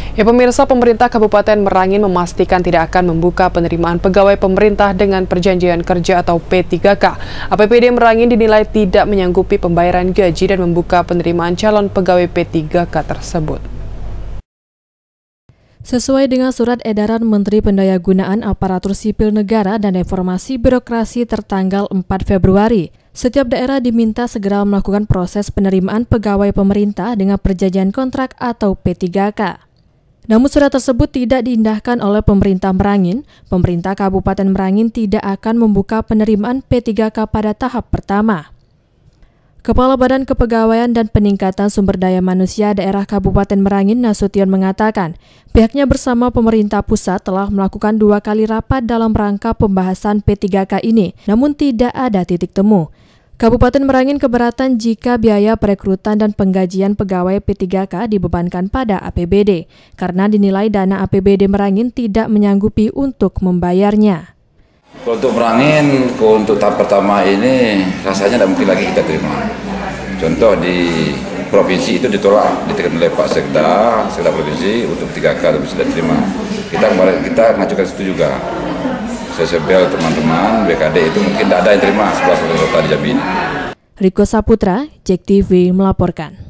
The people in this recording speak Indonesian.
Ya pemirsa, pemerintah Kabupaten Merangin memastikan tidak akan membuka penerimaan pegawai pemerintah dengan perjanjian kerja atau P3K. APBD Merangin dinilai tidak menyanggupi pembayaran gaji dan membuka penerimaan calon pegawai P3K tersebut. Sesuai dengan surat edaran Menteri Pendayagunaan Aparatur Sipil Negara dan Reformasi Birokrasi tertanggal 4 Februari, setiap daerah diminta segera melakukan proses penerimaan pegawai pemerintah dengan perjanjian kontrak atau P3K. Namun surat tersebut tidak diindahkan oleh pemerintah Merangin. Pemerintah Kabupaten Merangin tidak akan membuka penerimaan P3K pada tahap pertama. Kepala Badan Kepegawaian dan Peningkatan Sumber Daya Manusia Daerah Kabupaten Merangin, Nasution, mengatakan pihaknya bersama pemerintah pusat telah melakukan 2 kali rapat dalam rangka pembahasan P3K ini, namun tidak ada titik temu. Kabupaten Merangin keberatan jika biaya perekrutan dan penggajian pegawai P3K dibebankan pada APBD, karena dinilai dana APBD Merangin tidak menyanggupi untuk membayarnya. Untuk Merangin, untuk tahap pertama ini rasanya tidak mungkin lagi kita terima. Contoh di provinsi itu ditolak, ditekan oleh Pak Sekda Provinsi untuk 3K tapi sudah terima. Kita mengajukan situ juga. Sebel teman-teman BKD itu mungkin tidak ada yang terima setelah kota di Jambi. Riko Saputra, JEK TV melaporkan.